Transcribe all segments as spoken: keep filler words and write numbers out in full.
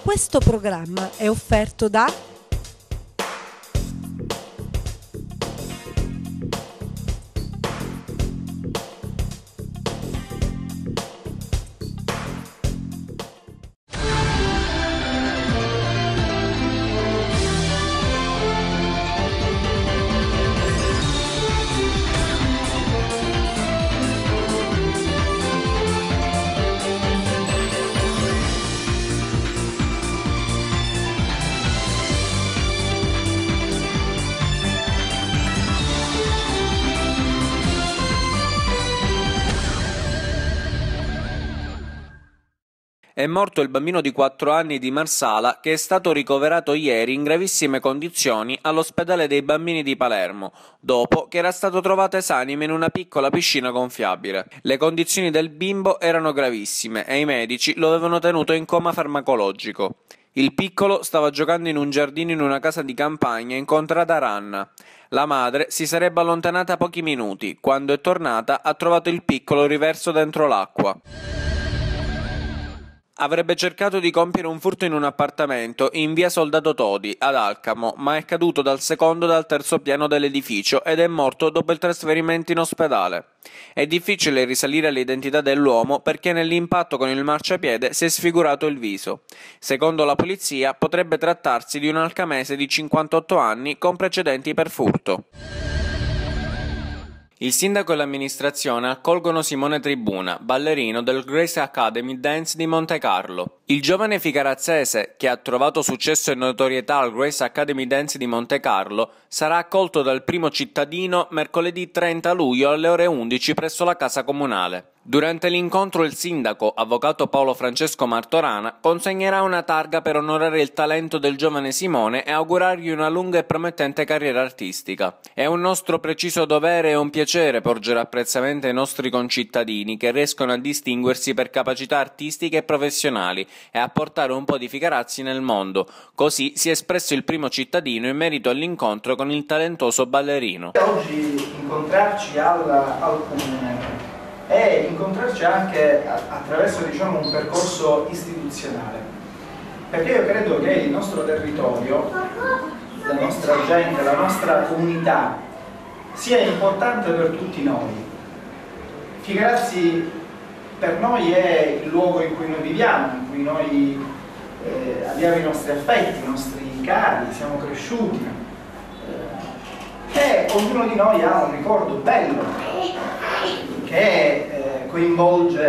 Questo programma è offerto da È morto il bambino di quattro anni di Marsala che è stato ricoverato ieri in gravissime condizioni all'ospedale dei bambini di Palermo, dopo che era stato trovato esanime in una piccola piscina gonfiabile. Le condizioni del bimbo erano gravissime e i medici lo avevano tenuto in coma farmacologico. Il piccolo stava giocando in un giardino in una casa di campagna in contrada Ranna. La madre si sarebbe allontanata pochi minuti. Quando è tornata ha trovato il piccolo riverso dentro l'acqua. Avrebbe cercato di compiere un furto in un appartamento in via Soldato Todi, ad Alcamo, ma è caduto dal secondo e dal terzo piano dell'edificio ed è morto dopo il trasferimento in ospedale. È difficile risalire all'identità dell'uomo perché nell'impatto con il marciapiede si è sfigurato il viso. Secondo la polizia potrebbe trattarsi di un alcamese di cinquantotto anni con precedenti per furto. Il sindaco e l'amministrazione accolgono Simone Tribuna, ballerino del Grace Academy Dance di Montecarlo. Il giovane figarazzese, che ha trovato successo e notorietà al Grace Academy Dance di Montecarlo, sarà accolto dal primo cittadino mercoledì trenta luglio alle ore undici presso la Casa Comunale. Durante l'incontro il sindaco, avvocato Paolo Francesco Martorana, consegnerà una targa per onorare il talento del giovane Simone e augurargli una lunga e promettente carriera artistica. È un nostro preciso dovere e un piacere porgere apprezzamento ai nostri concittadini che riescono a distinguersi per capacità artistiche e professionali e a portare un po' di figarazzi nel mondo. Così si è espresso il primo cittadino in merito all'incontro con il talentoso ballerino. Oggi incontrarci al, al Comune e incontrarci anche attraverso, diciamo, un percorso istituzionale, perché io credo che il nostro territorio, la nostra gente, la nostra comunità sia importante per tutti noi. Figarazzi per noi è il luogo in cui noi viviamo, in cui noi eh, abbiamo i nostri affetti, i nostri cari, siamo cresciuti, eh, e ognuno di noi ha un ricordo bello che eh, coinvolge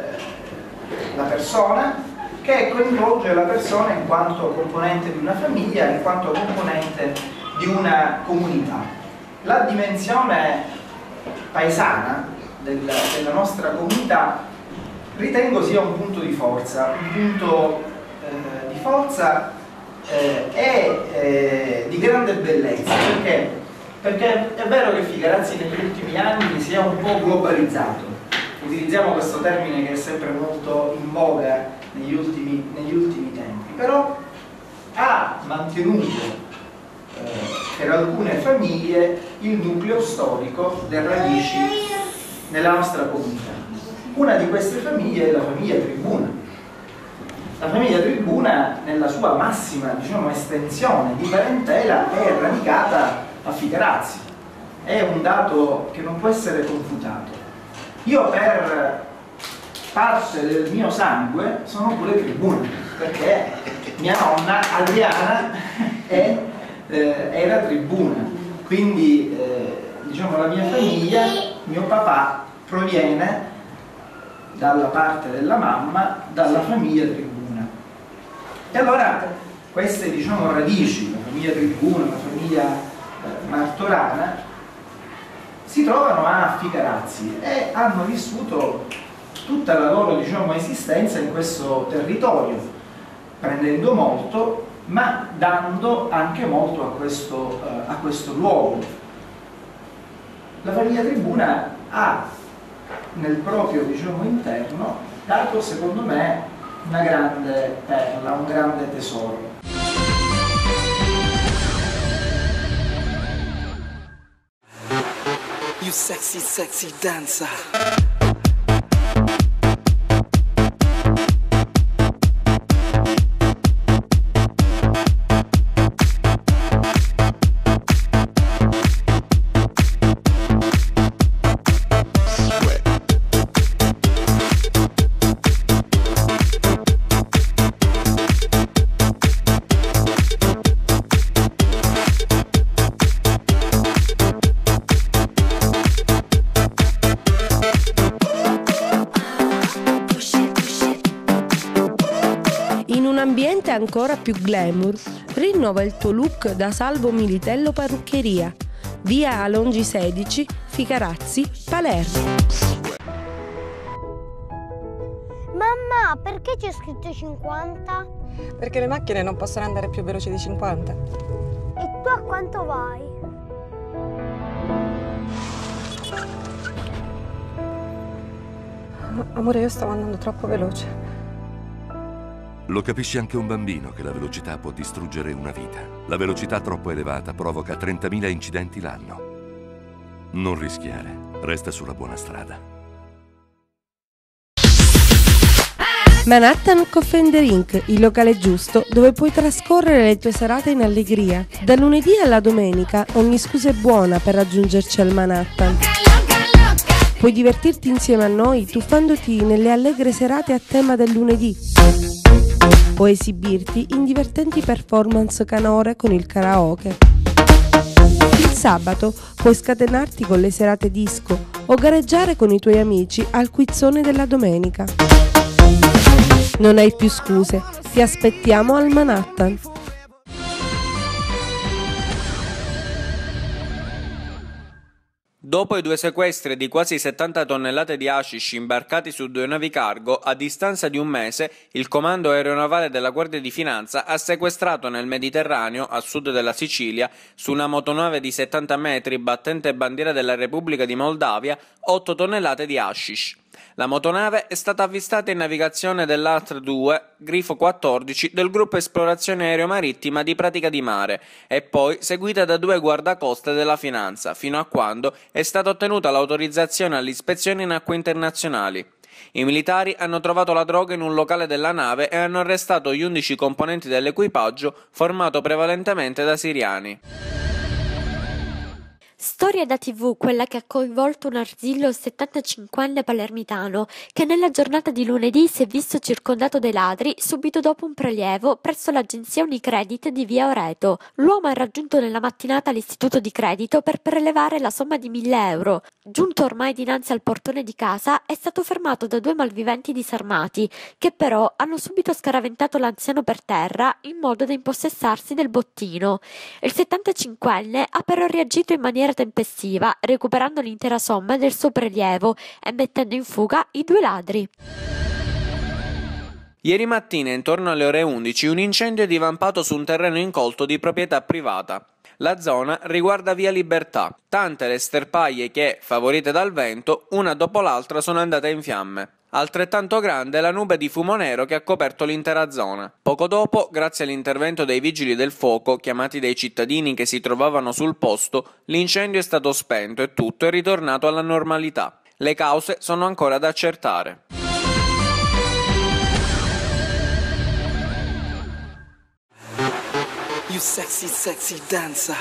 eh, la persona, che coinvolge la persona in quanto componente di una famiglia, in quanto componente di una comunità. La dimensione paesana del, della nostra comunità ritengo sia un punto di forza, un punto eh, di forza eh, e eh, di grande bellezza, perché? Perché è vero che Figarazzi negli ultimi anni si è un po' globalizzato, utilizziamo questo termine che è sempre molto in voga negli ultimi, negli ultimi tempi, però ha mantenuto eh, per alcune famiglie il nucleo storico, le radici nella nostra comunità. Una di queste famiglie è la famiglia Tribuna. La famiglia Tribuna nella sua massima, diciamo, estensione di parentela è radicata a Figarazzi, è un dato che non può essere confutato. Io per parte del mio sangue sono pure Tribuna, perché mia nonna Adriana è, eh, era Tribuna, quindi eh, diciamo la mia famiglia, mio papà proviene dalla parte della mamma, dalla famiglia Tribuna. E allora queste, diciamo, radici, la famiglia Tribuna, la famiglia Martorana, si trovano a Figarazzi e hanno vissuto tutta la loro, diciamo, esistenza in questo territorio, prendendo molto ma dando anche molto a questo, uh, a questo luogo. La famiglia Tribuna ha nel proprio, diciamo, interno dato, secondo me, una grande perla, un grande tesoro. You sexy, sexy dancer. In un ambiente ancora più glamour, rinnova il tuo look da Salvo Militello Parruccheria, via Alongi sedici, Ficarazzi, Palermo. Mamma, perché c'è scritto cinquanta? Perché le macchine non possono andare più veloci di cinquanta. E tu a quanto vai? Amore, io stavo andando troppo veloce. Lo capisce anche un bambino che la velocità può distruggere una vita. La velocità troppo elevata provoca trentamila incidenti l'anno. Non rischiare, resta sulla buona strada. Manhattan Coffee and Drink, il locale giusto dove puoi trascorrere le tue serate in allegria. Da lunedì alla domenica ogni scusa è buona per raggiungerci al Manhattan. Puoi divertirti insieme a noi tuffandoti nelle allegre serate a tema del lunedì o esibirti in divertenti performance canore con il karaoke. Il sabato puoi scatenarti con le serate disco o gareggiare con i tuoi amici al quizzone della domenica. Non hai più scuse, ti aspettiamo al Manhattan. Dopo i due sequestri di quasi settanta tonnellate di hashish imbarcati su due navi cargo, a distanza di un mese, il comando aeronavale della Guardia di Finanza ha sequestrato nel Mediterraneo, a sud della Sicilia, su una motonave di settanta metri battente bandiera della Repubblica di Moldavia, otto tonnellate di hashish. La motonave è stata avvistata in navigazione dell'A T R due Grifo quattordici del gruppo Esplorazione Aeromarittima di Pratica di Mare e poi seguita da due guardacoste della Finanza, fino a quando è stata ottenuta l'autorizzazione all'ispezione in acque internazionali. I militari hanno trovato la droga in un locale della nave e hanno arrestato gli undici componenti dell'equipaggio, formato prevalentemente da siriani. Storia da tivù, quella che ha coinvolto un arzillo settantacinquenne palermitano che nella giornata di lunedì si è visto circondato dai ladri subito dopo un prelievo presso l'agenzia Unicredit di via Oreto. L'uomo è raggiunto nella mattinata all'istituto di credito per prelevare la somma di mille euro. Giunto ormai dinanzi al portone di casa è stato fermato da due malviventi disarmati che però hanno subito scaraventato l'anziano per terra in modo da impossessarsi del bottino. Il settantacinquenne ha però reagito in maniera tempestiva, recuperando l'intera somma del suo prelievo e mettendo in fuga i due ladri. Ieri mattina, intorno alle ore undici, un incendio è divampato su un terreno incolto di proprietà privata. La zona riguarda via Libertà. Tante le sterpaglie che, favorite dal vento, una dopo l'altra sono andate in fiamme. Altrettanto grande è la nube di fumo nero che ha coperto l'intera zona. Poco dopo, grazie all'intervento dei vigili del fuoco, chiamati dai cittadini che si trovavano sul posto, l'incendio è stato spento e tutto è ritornato alla normalità. Le cause sono ancora da accertare. You sexy, sexy dancer.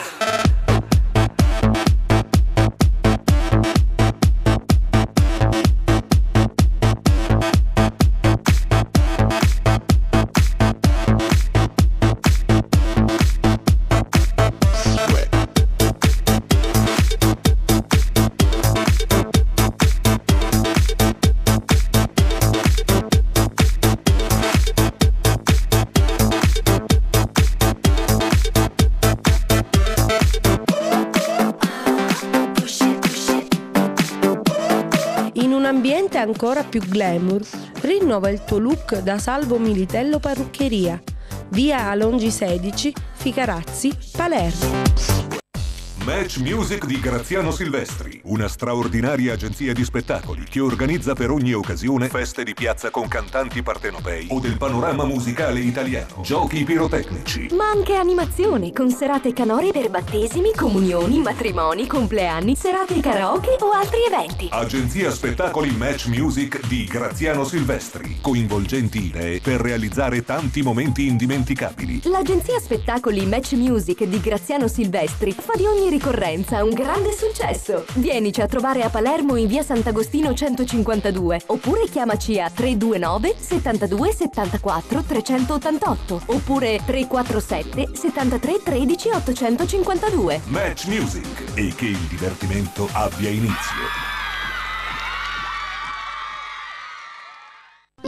In un ambiente ancora più glamour, rinnova il tuo look da Salvo Militello Parruccheria, via Alongi sedici, Ficarazzi, Palermo. Match Music di Graziano Silvestri, una straordinaria agenzia di spettacoli che organizza per ogni occasione feste di piazza con cantanti partenopei o del panorama musicale italiano, giochi pirotecnici. Ma anche animazioni con serate canore per battesimi, comunioni, matrimoni, compleanni, serate karaoke o altri eventi. Agenzia Spettacoli Match Music di Graziano Silvestri, coinvolgenti idee per realizzare tanti momenti indimenticabili. L'agenzia Spettacoli Match Music di Graziano Silvestri fa di ogni ricorrenza un grande successo. Vienici a trovare a Palermo in via Sant'Agostino centocinquantadue oppure chiamaci a tre due nove settantadue settantaquattro trecentottantotto oppure tre quattro sette settantatré tredici ottocentocinquantadue. Match Music, e che il divertimento abbia inizio.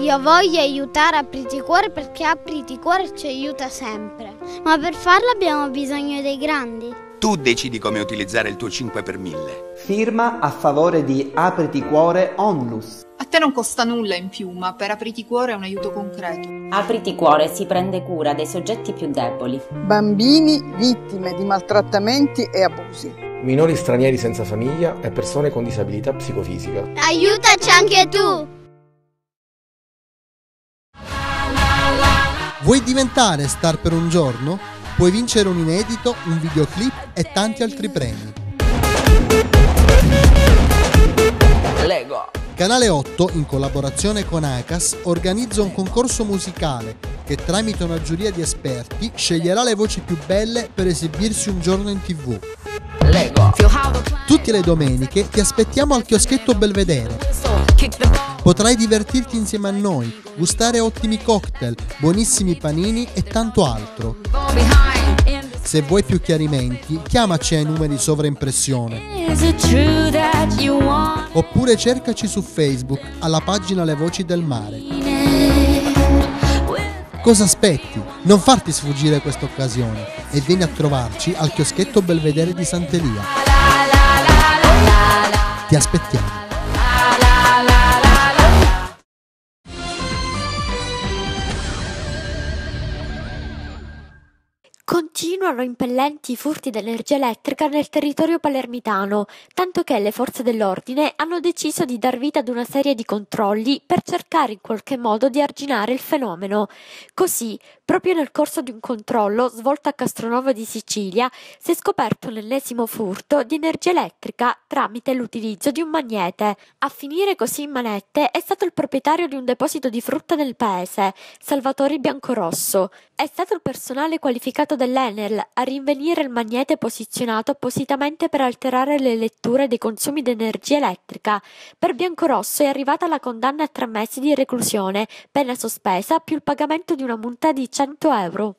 Io voglio aiutare Apriti Cuore perché Apriti Cuore ci aiuta sempre. Ma per farlo abbiamo bisogno dei grandi. Tu decidi come utilizzare il tuo cinque per mille. Firma a favore di Apriti Cuore Onlus. A te non costa nulla in più, ma per Apriti Cuore è un aiuto concreto. Apriti Cuore si prende cura dei soggetti più deboli. Bambini vittime di maltrattamenti e abusi. Minori stranieri senza famiglia e persone con disabilità psicofisica. Aiutaci anche tu! Vuoi diventare star per un giorno? Puoi vincere un inedito, un videoclip e tanti altri premi. Lego. Canale otto, in collaborazione con Acas, organizza un concorso musicale che tramite una giuria di esperti sceglierà le voci più belle per esibirsi un giorno in tv. Lego. Tutte le domeniche ti aspettiamo al chioschetto Belvedere. Potrai divertirti insieme a noi, gustare ottimi cocktail, buonissimi panini e tanto altro. Se vuoi più chiarimenti, chiamaci ai numeri sovraimpressione. Oppure cercaci su Facebook alla pagina Le Voci del Mare. Cosa aspetti? Non farti sfuggire questa occasione e vieni a trovarci al chioschetto Belvedere di Sant'Elia. Ti aspettiamo. Continuano impellenti i furti d'energia elettrica nel territorio palermitano, tanto che le forze dell'ordine hanno deciso di dar vita ad una serie di controlli per cercare in qualche modo di arginare il fenomeno. Così, proprio nel corso di un controllo svolto a Castronovo di Sicilia, si è scoperto l'ennesimo furto di energia elettrica tramite l'utilizzo di un magnete. A finire così in manette è stato il proprietario di un deposito di frutta nel paese, Salvatore Biancorosso. È stato il personale qualificato dell'Enel a rinvenire il magnete posizionato appositamente per alterare le letture dei consumi di energia elettrica. Per Biancorosso è arrivata la condanna a tre mesi di reclusione, pena sospesa più il pagamento di una multa di cento euro.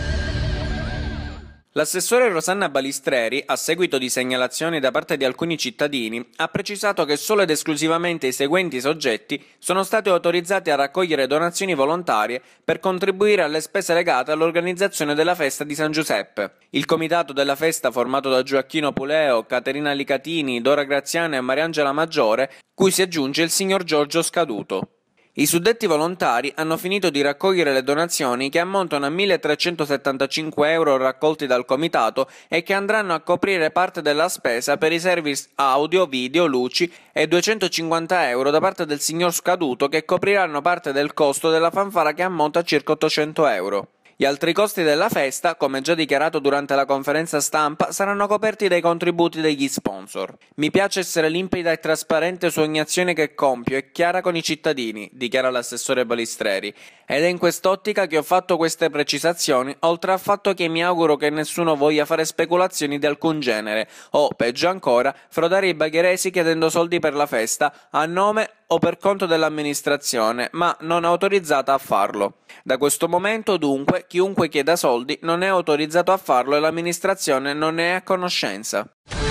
L'assessore Rosanna Balistreri, a seguito di segnalazioni da parte di alcuni cittadini, ha precisato che solo ed esclusivamente i seguenti soggetti sono stati autorizzati a raccogliere donazioni volontarie per contribuire alle spese legate all'organizzazione della festa di San Giuseppe. Il comitato della festa, formato da Gioacchino Puleo, Caterina Licatini, Dora Graziano e Mariangela Maggiore, cui si aggiunge il signor Giorgio Scaduto. I suddetti volontari hanno finito di raccogliere le donazioni che ammontano a milletrecentosettantacinque euro raccolti dal comitato e che andranno a coprire parte della spesa per i service audio, video, luci e duecentocinquanta euro da parte del signor Scaduto che copriranno parte del costo della fanfara che ammonta a circa ottocento euro. Gli altri costi della festa, come già dichiarato durante la conferenza stampa, saranno coperti dai contributi degli sponsor. Mi piace essere limpida e trasparente su ogni azione che compio e chiara con i cittadini, dichiara l'assessore Balistreri. Ed è in quest'ottica che ho fatto queste precisazioni, oltre al fatto che mi auguro che nessuno voglia fare speculazioni di alcun genere, o, peggio ancora, frodare i bagheresi chiedendo soldi per la festa, a nome o per conto dell'amministrazione, ma non autorizzata a farlo. Da questo momento, dunque, chiunque chieda soldi non è autorizzato a farlo e l'amministrazione non ne è a conoscenza.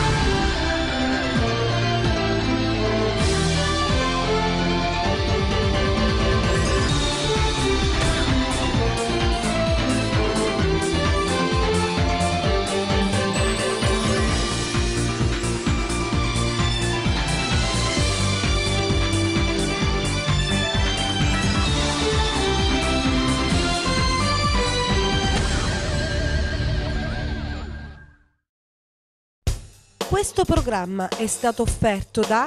Questo programma è stato offerto da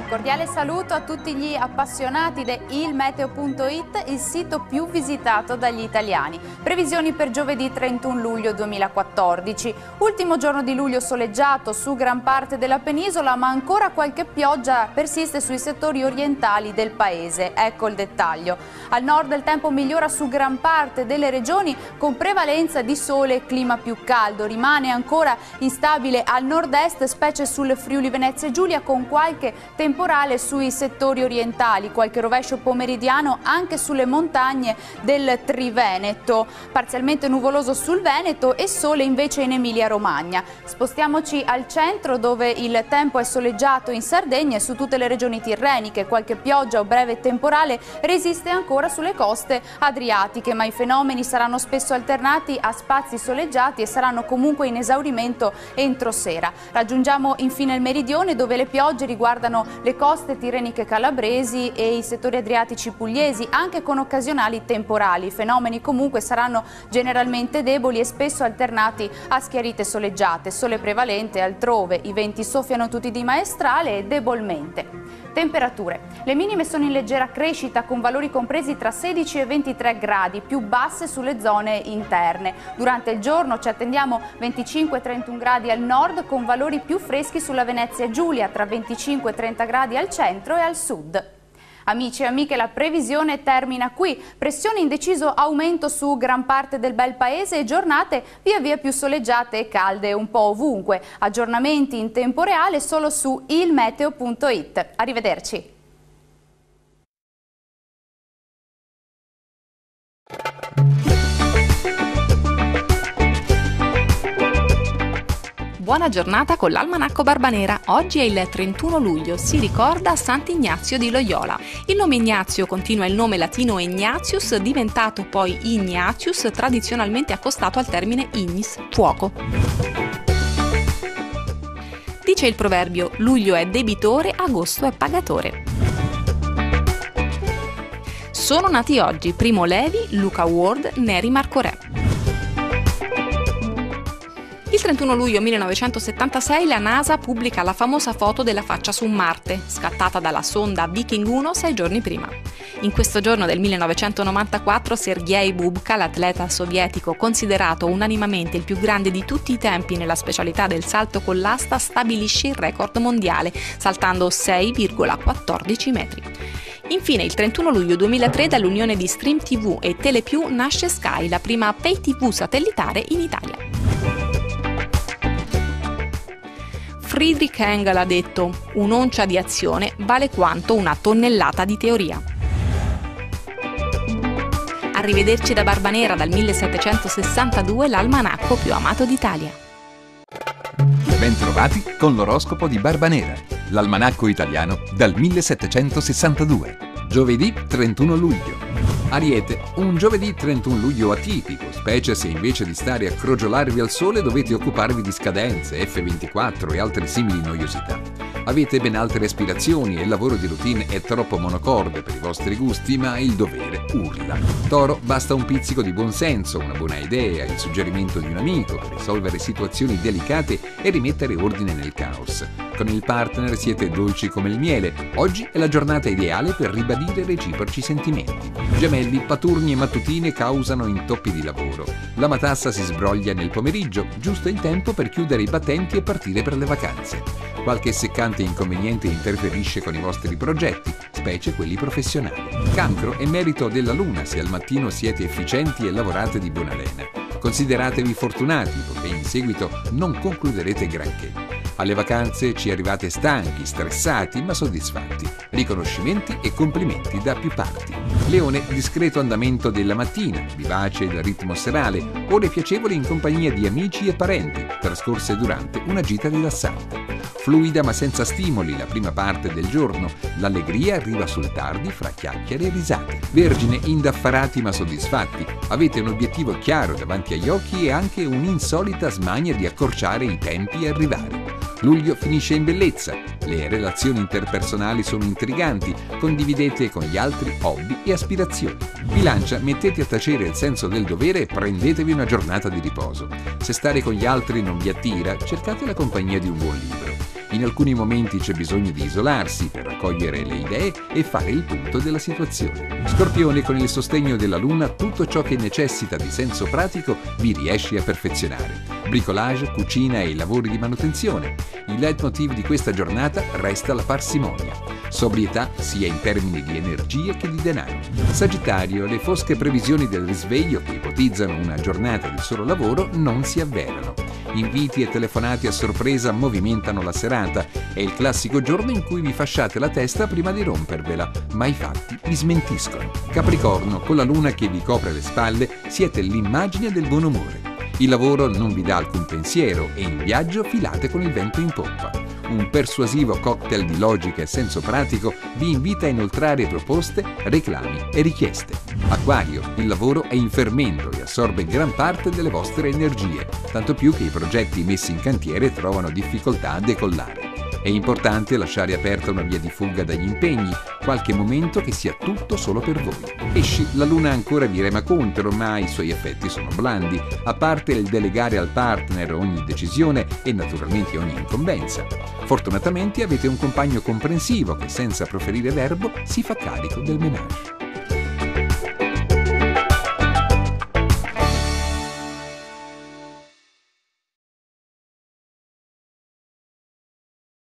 cordiale saluto a tutti gli appassionati di il meteo punto it, il sito più visitato dagli italiani. Previsioni per giovedì trentuno luglio duemilaquattordici. Ultimo giorno di luglio soleggiato su gran parte della penisola, ma ancora qualche pioggia persiste sui settori orientali del paese. Ecco il dettaglio. Al nord il tempo migliora su gran parte delle regioni con prevalenza di sole e clima più caldo. Rimane ancora instabile al nord-est, specie sul Friuli Venezia Giulia, con qualche temporale sui settori orientali, qualche rovescio pomeridiano anche sulle montagne del Triveneto, parzialmente nuvoloso sul Veneto e sole invece in Emilia-Romagna. Spostiamoci al centro, dove il tempo è soleggiato in Sardegna e su tutte le regioni tirreniche. Qualche pioggia o breve temporale resiste ancora sulle coste adriatiche, ma i fenomeni saranno spesso alternati a spazi soleggiati e saranno comunque in esaurimento entro sera. Raggiungiamo infine il meridione, dove le piogge riguardano le coste tirreniche calabresi e i settori adriatici pugliesi, anche con occasionali temporali. I fenomeni comunque saranno generalmente deboli e spesso alternati a schiarite soleggiate. Sole prevalente altrove, i venti soffiano tutti di maestrale e debolmente. Temperature. Le minime sono in leggera crescita con valori compresi tra sedici e ventitré gradi, più basse sulle zone interne. Durante il giorno ci attendiamo venticinque trentuno gradi al nord con valori più freschi sulla Venezia Giulia, tra venticinque e trenta gradi al centro e al sud. Amici e amiche, la previsione termina qui. Pressione in deciso aumento su gran parte del bel paese e giornate via via più soleggiate e calde un po' ovunque. Aggiornamenti in tempo reale solo su il meteo punto it. Arrivederci. Buona giornata con l'Almanacco Barbanera. Oggi è il trentuno luglio, si ricorda Sant'Ignazio di Loyola. Il nome Ignazio continua il nome latino Ignatius, diventato poi Ignatius, tradizionalmente accostato al termine ignis, fuoco. Dice il proverbio: luglio è debitore, agosto è pagatore. Sono nati oggi Primo Levi, Luca Ward, Neri Marco Re. Il trentuno luglio millenovecentosettantasei la NASA pubblica la famosa foto della faccia su Marte, scattata dalla sonda Viking uno sei giorni prima. In questo giorno del millenovecentonovantaquattro Sergej Bubka, l'atleta sovietico considerato unanimamente il più grande di tutti i tempi nella specialità del salto con l'asta, stabilisce il record mondiale, saltando sei virgola quattordici metri. Infine, il trentuno luglio duemilatré dall'unione di Stream tivù e Telepiù nasce Sky, la prima pay tivù satellitare in Italia. Friedrich Engel ha detto: un'oncia di azione vale quanto una tonnellata di teoria. Arrivederci da Barbanera, dal millesettecentosessantadue, l'almanacco più amato d'Italia. Bentrovati con l'oroscopo di Barbanera, l'almanacco italiano dal millesettecentosessantadue. Giovedì trentuno luglio. Ariete, un giovedì trentuno luglio atipico, specie se invece di stare a crogiolarvi al sole dovete occuparvi di scadenze, effe ventiquattro e altre simili noiosità. Avete ben altre aspirazioni e il lavoro di routine è troppo monocorde per i vostri gusti, ma il dovere urla. Toro, basta un pizzico di buonsenso, una buona idea, il suggerimento di un amico per risolvere situazioni delicate e rimettere ordine nel caos. Con il partner siete dolci come il miele. Oggi è la giornata ideale per ribadire reciproci sentimenti. Gemelli, paturni e mattutine causano intoppi di lavoro. La matassa si sbroglia nel pomeriggio, giusto in tempo per chiudere i battenti e partire per le vacanze. Qualche seccante inconveniente interferisce con i vostri progetti, specie quelli professionali. Cancro, è merito della luna se al mattino siete efficienti e lavorate di buona lena. Consideratevi fortunati, poiché in seguito non concluderete granché. Alle vacanze ci arrivate stanchi, stressati, ma soddisfatti. Riconoscimenti e complimenti da più parti. Leone, discreto andamento della mattina, vivace il ritmo serale, ore piacevoli in compagnia di amici e parenti, trascorse durante una gita rilassante. Fluida ma senza stimoli la prima parte del giorno, l'allegria arriva sul tardi fra chiacchiere e risate. Vergine, indaffarati ma soddisfatti, avete un obiettivo chiaro davanti agli occhi e anche un'insolita smania di accorciare i tempi e arrivare. Luglio finisce in bellezza, le relazioni interpersonali sono intriganti, condividete con gli altri hobby e aspirazioni. Bilancia, mettete a tacere il senso del dovere e prendetevi una giornata di riposo. Se stare con gli altri non vi attira, cercate la compagnia di un buon libro. In alcuni momenti c'è bisogno di isolarsi per raccogliere le idee e fare il punto della situazione. Scorpione, con il sostegno della Luna, tutto ciò che necessita di senso pratico vi riesce a perfezionare. Bricolage, cucina e lavori di manutenzione. Il leitmotiv di questa giornata resta la parsimonia. Sobrietà sia in termini di energia che di denaro. Sagittario, le fosche previsioni del risveglio che ipotizzano una giornata di solo lavoro non si avverano. Inviti e telefonate a sorpresa movimentano la serata. È il classico giorno in cui vi fasciate la testa prima di rompervela, ma i fatti vi smentiscono. Capricorno, con la luna che vi copre le spalle, siete l'immagine del buon umore. Il lavoro non vi dà alcun pensiero e in viaggio filate con il vento in poppa. Un persuasivo cocktail di logica e senso pratico vi invita a inoltrare proposte, reclami e richieste. Acquario, il lavoro è in fermento e assorbe gran parte delle vostre energie, tanto più che i progetti messi in cantiere trovano difficoltà a decollare. È importante lasciare aperta una via di fuga dagli impegni, qualche momento che sia tutto solo per voi. Pesci, la luna ancora vi rema contro, ma i suoi effetti sono blandi, a parte il delegare al partner ogni decisione e naturalmente ogni incombenza. Fortunatamente avete un compagno comprensivo che senza proferire verbo si fa carico del menage.